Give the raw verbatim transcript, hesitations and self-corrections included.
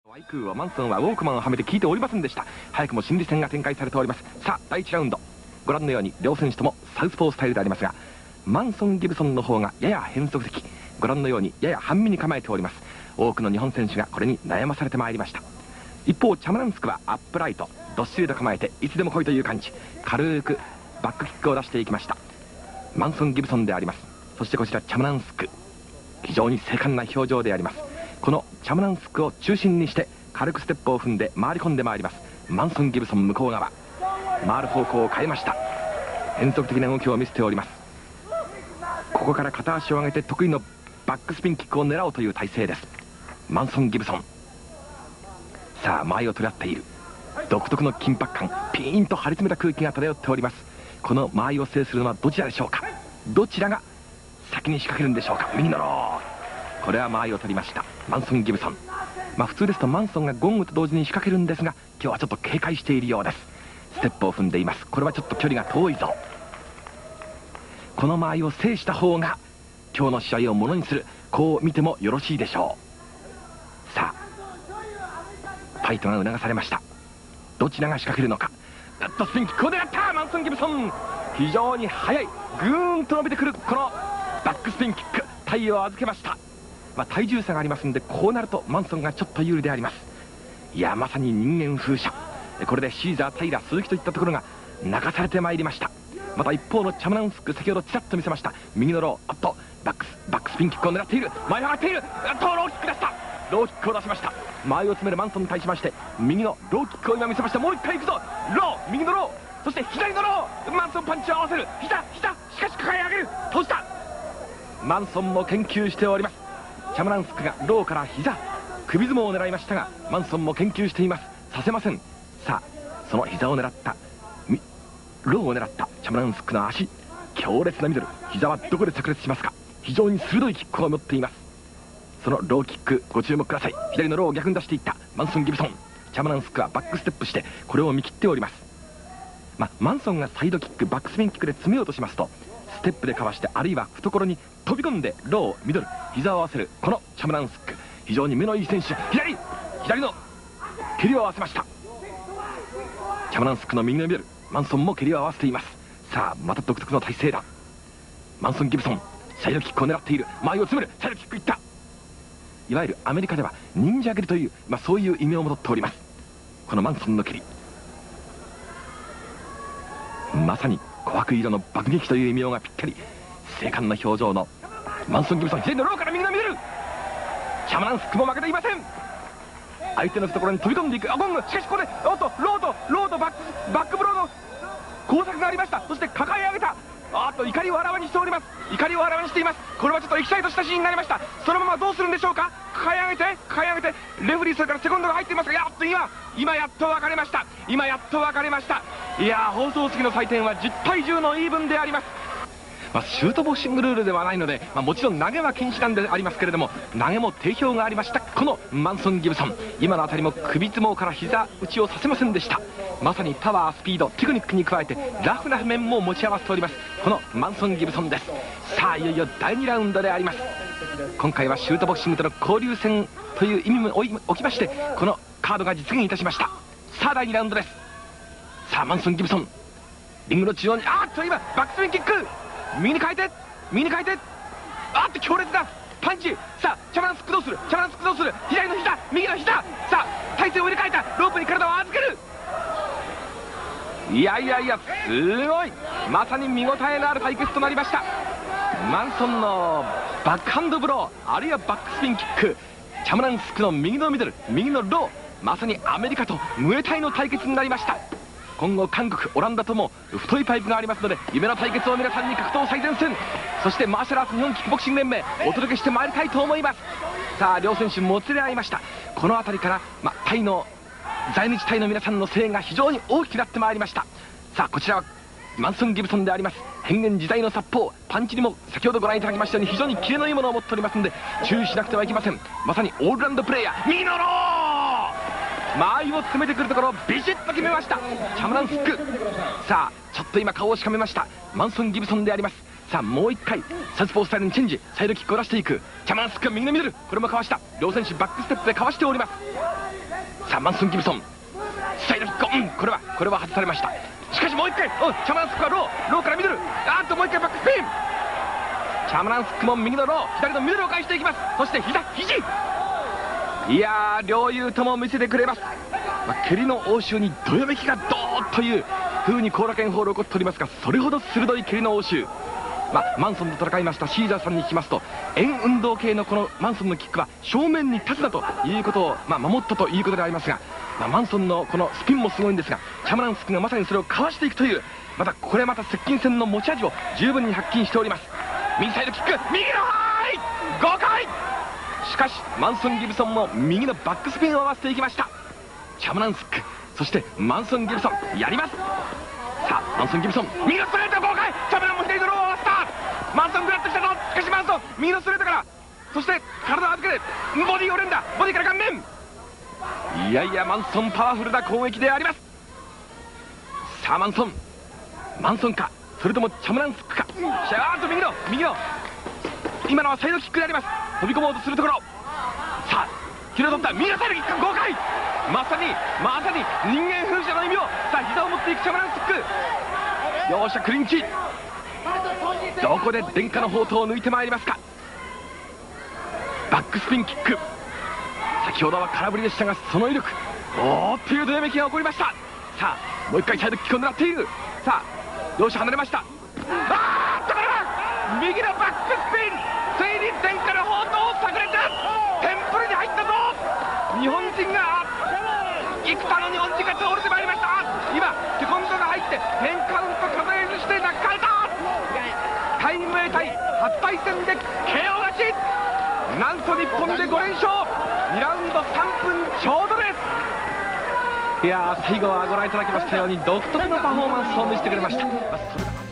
ワイクーはマンソンはウォークマンをはめて効いておりませんでした。早くも心理戦が展開されております。さあだいいちラウンド、ご覧のように両選手ともサウスポースタイルでありますが、マンソン・ギブソンの方がやや変則的、ご覧のようにやや半身に構えております。多くの日本選手がこれに悩まされてまいりました。一方チャムランスクはアップライト、どっしりと構えていつでも来いという感じ、軽くバックキックを出していきました。マンソン・ギブソンであります。そしてこちらチャムランスク、非常に精悍な表情であります。このチャムランスクを中心にして軽くステップを踏んで回り込んでまいります。マンソン・ギブソン向こう側、回る方向を変えました。変則的な動きを見せております。ここから片足を上げて得意のバックスピンキックを狙おうという体勢です。マンソン・ギブソン、さあ間合いを取り合っている。独特の緊迫感、ピーンと張り詰めた空気が漂っております。この間合いを制するのはどちらでしょうか。どちらが先に仕掛けるんでしょうか。右のロー、これは間合いを取りましたマンソン・ギブソン。まあ普通ですとマンソンがゴングと同時に仕掛けるんですが、今日はちょっと警戒しているようです。ステップを踏んでいます。これはちょっと距離が遠いぞ。この間合いを制した方が今日の試合をものにする、こう見てもよろしいでしょう。さあファイトが促されました。どちらが仕掛けるのか。ガットスピンキックを狙ったマンソン・ギブソン、非常に速い、ぐーんと伸びてくるこのバックスピンキック、体を預けました。まあ、体重差がありますので、こうなるとマンソンがちょっと有利であります。いやまさに人間風車、これでシーザー、タイラー、鈴木といったところが流されてまいりました。また一方のチャムランスク、先ほどちらっと見せました右のロー、あっとバックスバックスピンキックを狙っている、前上がっている、あっとローキック出した、ローキックを出しました。前を詰めるマンソンに対しまして右のローキックを今見せました。もう一回いくぞ、ロー、右のロー、そして左のロー、マンソンパンチを合わせる、膝膝、しかし抱え上げる、閉じた。マンソンも研究しております。チャムランスクがローから膝、首相撲を狙いましたがマンソンも研究しています。させません。さあその膝を狙ったローを狙ったチャムランスクの足、強烈なミドル、膝はどこで炸裂しますか。非常に鋭いキックを持っています。そのローキックご注目ください。左のローを逆に出していったマンソン・ギブソン。チャムランスクはバックステップしてこれを見切っております。まあ、マンソンがサイドキック、バックスピンキックで詰めようとしますとステップでかわして、あるいは懐に飛び込んでロー、ミドル、膝を合わせるこのチャムランスク、非常に目のいい選手。左左の蹴りを合わせました。チャムランスクの右のミドル、マンソンも蹴りを合わせています。さあまた独特の体勢だ。マンソン・ギブソン、サイドキックを狙っている、前を詰める、サイドキックいった。いわゆるアメリカでは忍者蹴りという、まあ、そういう異名を持っております。このマンソンの蹴り、まさに琥珀色の爆撃という異名がぴったり、精悍な表情のマンソン・ギブソン、左のローから右のミドル、チャムランスクも負けていません。相手の懐に飛び込んでいく、あゴング、しかしここでおっとローとローとバックバックブローの交錯がありました。そして抱え上げた、あっと怒りをあらわにしております。怒りをあらわにしています。これはちょっとエキサイトしたシーンになりました。そのままどうするんでしょうか。抱え上げて抱え上げて、レフェリーそれからセコンドが入っていますが、やっと今今やっと分かれました。今やっと分かれました。いやー、放送席の採点はじゅうたいじゅうのイーブンであります。まあ、シュートボクシングルールではないので、まあ、もちろん投げは禁止なんでありますけれども、投げも定評がありましたこのマンソン・ギブソン。今のあたりも首相撲から膝打ちをさせませんでした。まさにパワー、スピード、テクニックに加えてラフな面も持ち合わせておりますこのマンソン・ギブソンです。さあいよいよだいにラウンドであります。今回はシュートボクシングとの交流戦という意味も置きまして、このカードが実現いたしました。さあだいにラウンドです。さあマンソン・ギブソン、リングの中央に、あっと今バックスピンキック、右に変えて右に変えて、あっと強烈なパンチ。さあチャムランスクどうする、チャムランスクどうする、左の膝、右の膝、さあ体勢を入れ替えた、ロープに体を預ける。いやいやいや、すごい、まさに見応えのある対決となりました。マンソンのバックハンドブロー、あるいはバックスピンキック、チャムランスクの右のミドル、右のロー、まさにアメリカとムエタイの対決になりました。今後韓国、オランダとも太いパイプがありますので、夢の対決を皆さんに格闘最前線、そしてマーシャルアーツ日本キックボクシング連盟お届けしてまいりたいと思います。さあ両選手もつれ合いました。この辺りから、まあ、タイの在日タイの皆さんの声援が非常に大きくなってまいりました。さあこちらはマンソン・ギブソンであります。変幻自在の殺法、パンチにも先ほどご覧いただきましたように非常にキレのいいものを持っておりますので注意しなくてはいけません。まさにオールラウンドプレーヤー、右のロー、間合いを詰めてくるところをビシッと決めましたチャムランスク。さあちょっと今顔をしかめましたマンソン・ギブソンであります。さあもう一回サウスポースタイルにチェンジ、サイドキックを出していくチャムランスク、右のミドル、これもかわした。両選手バックステップでかわしております。 さあマンソン・ギブソンサイドキック、うん、これはこれは外されました。しかしもう一回、おチャムランスクはローローからミドル、あーっともう一回バックスピン。チャムランスクも右のロー左のミドルを返していきます。そして膝肘、いやー両雄とも見せてくれます。まあ、蹴りの応酬にどよめきがドーッという風に後楽園ホール起こっておりますが、それほど鋭い蹴りの応酬、まあ、マンソンと戦いましたシーザーさんに聞きますと、円運動系のこのマンソンのキックは正面に立つなということを、まあ、守ったということでありますが、まあ、マンソンのこのスピンもすごいんですが、チャムランスクがまさにそれをかわしていくという、またこれまた接近戦の持ち味を十分に発揮しております。右サイドキック、右のハイごかい、しかしマンソン・ギブソンも右のバックスピンを合わせていきました。チャムランスクそしてマンソン・ギブソンやります。さあマンソン・ギブソン右のストレートごかい、チャムランも左のローを合わせた。マンソングラッときたぞ。しかしマンソン右のストレートから、そして体を預けるボディを連打、ボディから顔面、いやいやマンソンパワフルな攻撃であります。さあマンソンマンソンかそれともチャムランスクか。しゃーっと右の右の今のはサイドキックであります。飛び込もうとするところ、さあ拾い取った右のサイドキックごかい、まさにまさに人間風車の意味を、さあ膝を持っていくチャムランスク、両者クリンチ、どこで伝家の宝刀を抜いてまいりますか。バックスピンキック、先ほどは空振りでしたがその威力、おーっというどよめきが起こりました。さあもう一回サイドキックを狙っている。さあ両者離れました。あーっとこれは右のバックスピン、ついに伝家の宝刀を炸裂、テンプルに入ったぞ。日本人が幾多の日本人が倒れてまいりました。今セコンドが入ってテンカウント数えずして泣かれた。タイムウェイ対初対戦で ケーオー 勝ち、なんと日本でご連勝、にラウンドさんぷんちょうどです。いやー最後はご覧いただきましたように独特のパフォーマンスを見せてくれました。まあそれが